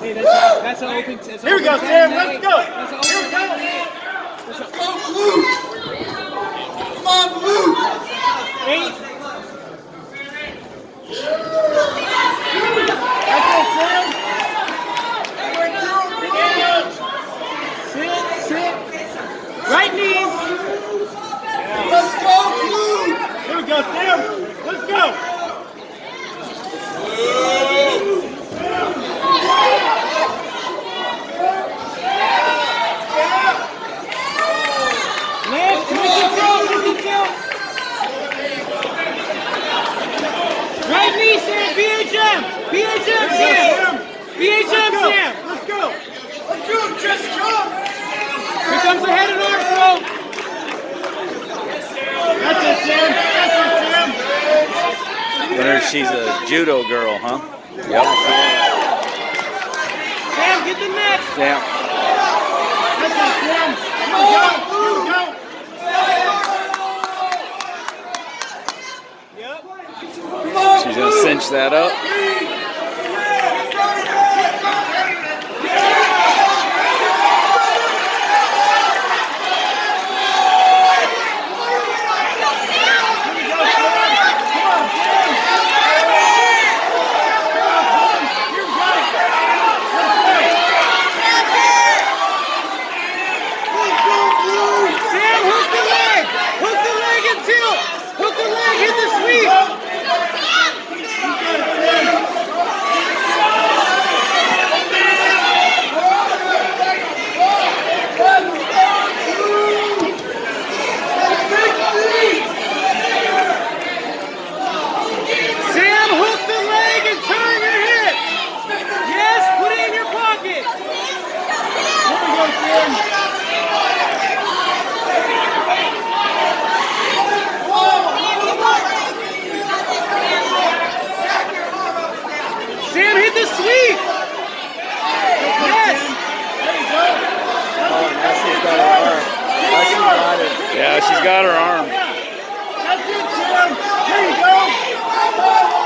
That's an open. Here we go, Sam. Let's go. Here we go. Let's go, Blue. Come on, Blue. 8. That's it, Sam. Sit. Right knees. Let's go, Blue. Here we go, Sam. Let's go. Left, look and right knee, Sam. BHM, Sam. BHM, Sam. Let's go. Let's go, just jump. Here comes the head and arm throw. That's it, Sam. Wonder if she's a judo girl, huh? Yep. Sam, get the neck. Sam. That's it, Sam. Here we go. Yep. She's gonna cinch that up. Hook the leg, hit the sweep! Sam, hook the leg and turn your hip! Yes, put it in your pocket! Here we go, Sam. Sam, hit the sweep! Yes! Oh, now she's got her arm. Now she got it. Yeah, she's got her arm. That's it, Sam. Here you go.